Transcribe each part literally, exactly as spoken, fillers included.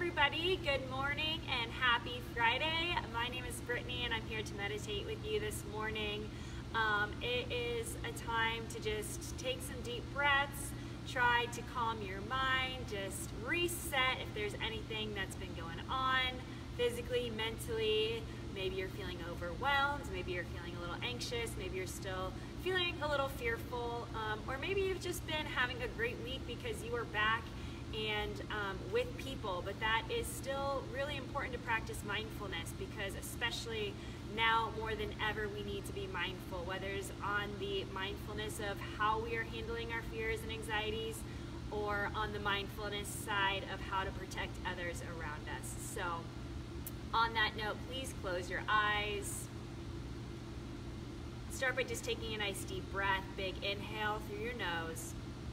everybody, good morning and happy Friday. My name is Brittany and I'm here to meditate with you this morning. Um, it is a time to just take some deep breaths, try to calm your mind, just reset if there's anything that's been going on physically, mentally. Maybe you're feeling overwhelmed, maybe you're feeling a little anxious, maybe you're still feeling a little fearful, um, or maybe you've just been having a great week because you are back and um, with people, but that is still really important to practice mindfulness, because especially now more than ever we need to be mindful, whether it's on the mindfulness of how we are handling our fears and anxieties, or on the mindfulness side of how to protect others around us. So on that note, please close your eyes. Start by just taking a nice deep breath, big inhale through your nose,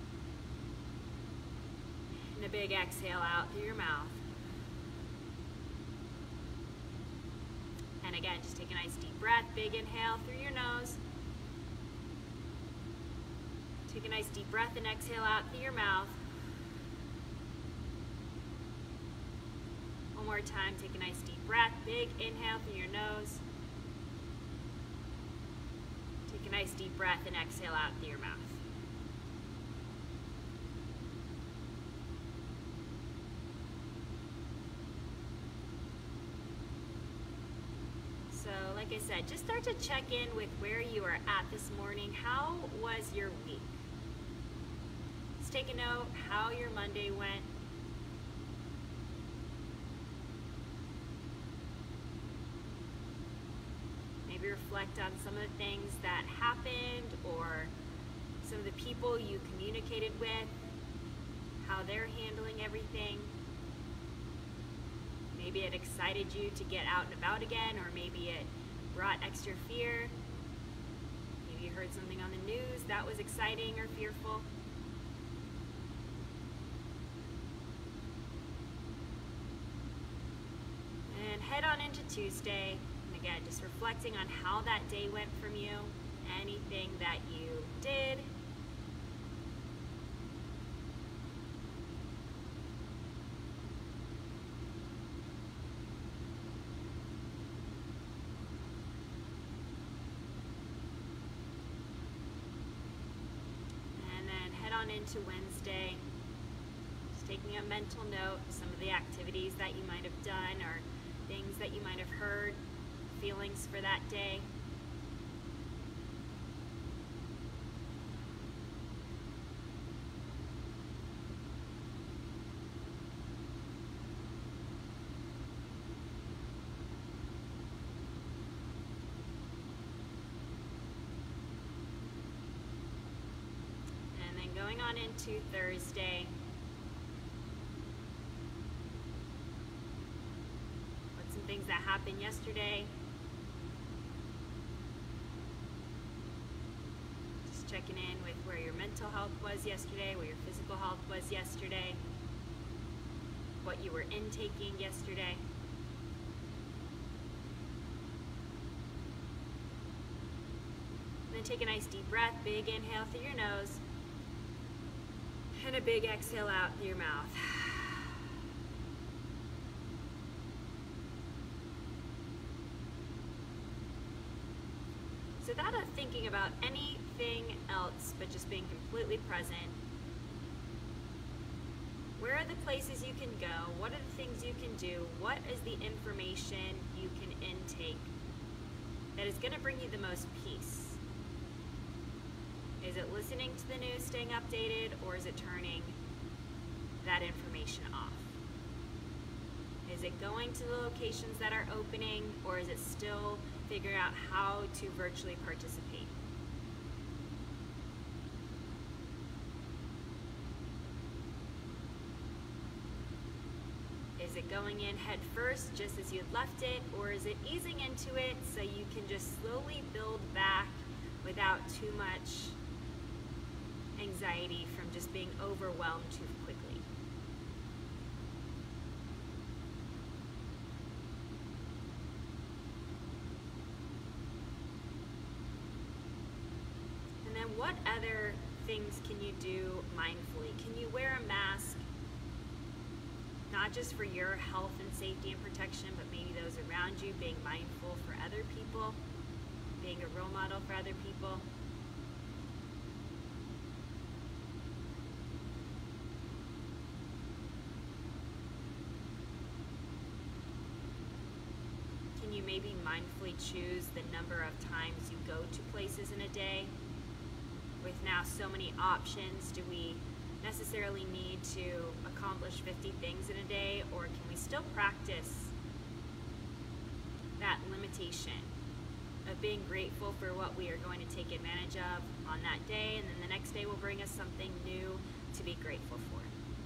and a big exhale out through your mouth. And again, just take a nice deep breath, big inhale through your nose. Take a nice deep breath and exhale out through your mouth. One more time, take a nice deep breath, big inhale through your nose. Take a nice deep breath and exhale out through your mouth. So like I said, just start to check in with where you are at this morning. How was your week? Let's take a note how your Monday went. Maybe reflect on some of the things that happened, or some of the people you communicated with, how they're handling everything. Maybe it excited you to get out and about again, or maybe it brought extra fear. Maybe you heard something on the news that was exciting or fearful. And head on into Tuesday. And again, just reflecting on how that day went from you, anything that you did. On into Wednesday, just taking a mental note of some of the activities that you might have done, or things that you might have heard, feelings for that day. Going on into Thursday, what's some things that happened yesterday? Just checking in with where your mental health was yesterday, where your physical health was yesterday, what you were intaking yesterday. And then take a nice deep breath, big inhale through your nose. And a big exhale out through your mouth. So without thinking about anything else but just being completely present, where are the places you can go? What are the things you can do? What is the information you can intake that is going to bring you the most peace? Is it listening to the news, staying updated, or is it turning that information off? Is it going to the locations that are opening, or is it still figuring out how to virtually participate? Is it going in head first just as you had left it, or is it easing into it so you can just slowly build back without too much anxiety from just being overwhelmed too quickly? And then what other things can you do mindfully? Can you wear a mask? Not not just for your health and safety and protection, but maybe those around you, being mindful for other people, being a role model for other people. Can you maybe mindfully choose the number of times you go to places in a day? With now so many options, do we necessarily need to accomplish fifty things in a day, or can we still practice that limitation of being grateful for what we are going to take advantage of on that day, and then the next day will bring us something new to be grateful for?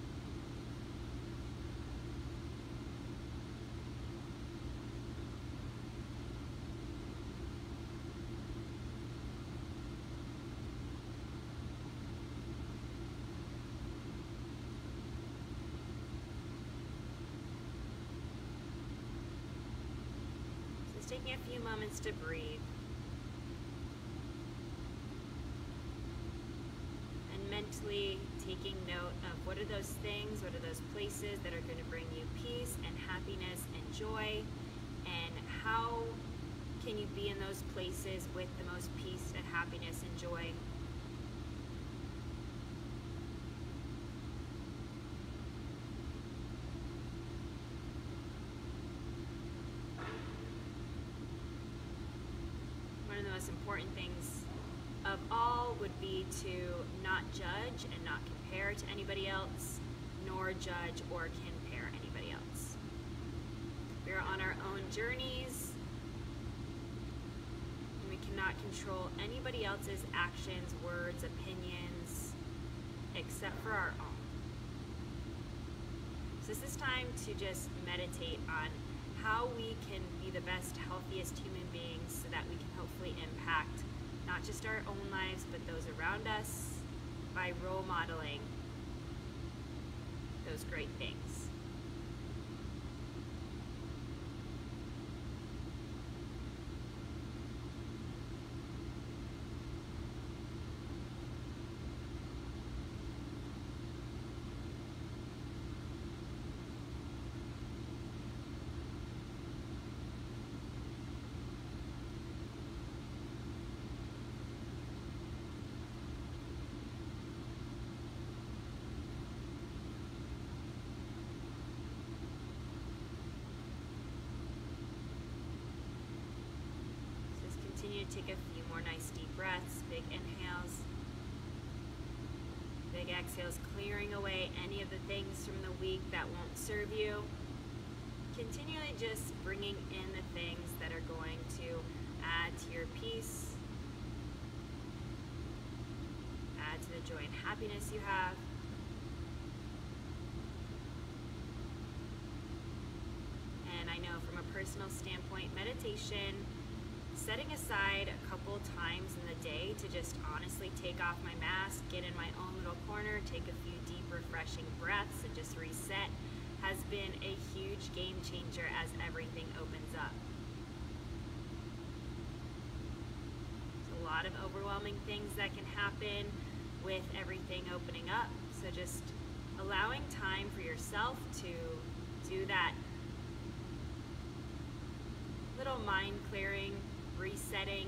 Taking a few moments to breathe and mentally taking note of what are those things, what are those places that are going to bring you peace and happiness and joy, and how can you be in those places with the most peace and happiness and joy? One of the most important things of all would be to not judge and not compare to anybody else, nor judge or compare anybody else. We are on our own journeys, and we cannot control anybody else's actions, words, opinions, except for our own. So this is time to just meditate on how we can be the best, healthiest human beings so that we can hopefully impact not just our own lives, but those around us by role modeling those great things. Continue to take a few more nice deep breaths, big inhales, big exhales, clearing away any of the things from the week that won't serve you. Continually just bringing in the things that are going to add to your peace, add to the joy and happiness you have. And I know from a personal standpoint, meditation, setting aside a couple times in the day to just honestly take off my mask, get in my own little corner, take a few deep, refreshing breaths, and just reset has been a huge game changer as everything opens up. There's a lot of overwhelming things that can happen with everything opening up, so just allowing time for yourself to do that little mind clearing, resetting.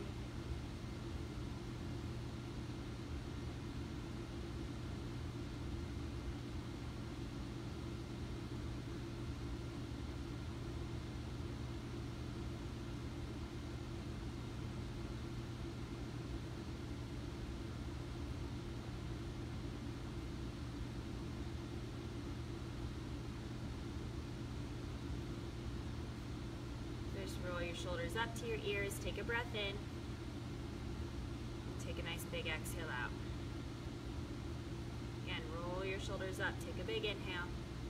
Just roll your shoulders up to your ears, take a breath in, and take a nice big exhale out. Again, roll your shoulders up, take a big inhale,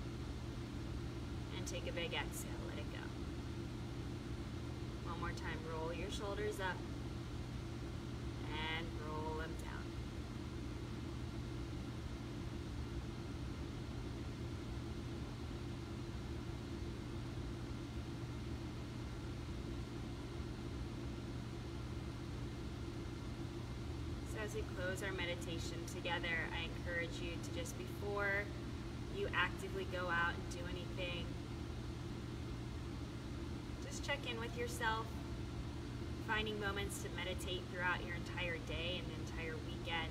and take a big exhale, let it go. One more time, roll your shoulders up, and roll them down. As we close our meditation together, I encourage you to just, before you actively go out and do anything, check in with yourself, finding moments to meditate throughout your entire day and entire weekend.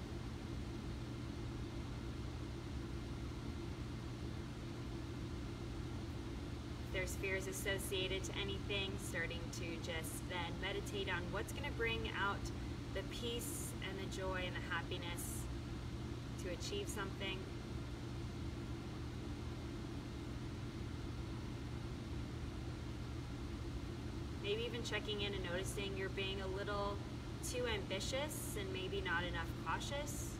If there's fears associated to anything, starting to just then meditate on what's going to bring out the peace and the joy and the happiness to achieve something. Maybe even checking in and noticing you're being a little too ambitious and maybe not enough cautious.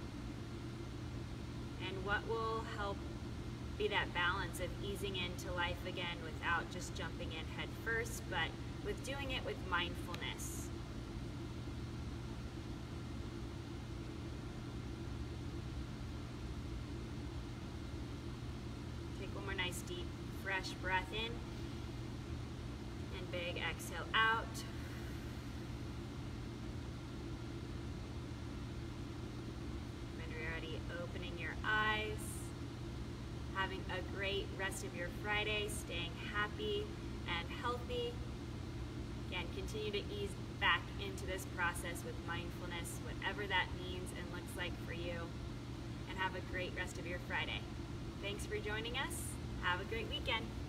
And what will help be that balance of easing into life again without just jumping in head first, but with doing it with mindfulness. Take one more nice deep, fresh breath in. And big exhale out. When you're ready, opening your eyes. Having a great rest of your Friday, staying happy and healthy. Again, continue to ease back into this process with mindfulness, whatever that means and looks like for you. And have a great rest of your Friday. Thanks for joining us. Have a great weekend.